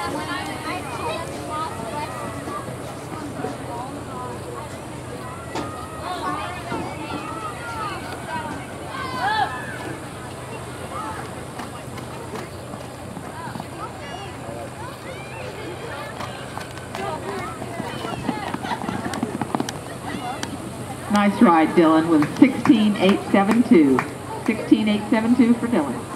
Nice ride, Dylan, with 16.872. 16.872 for Dylan.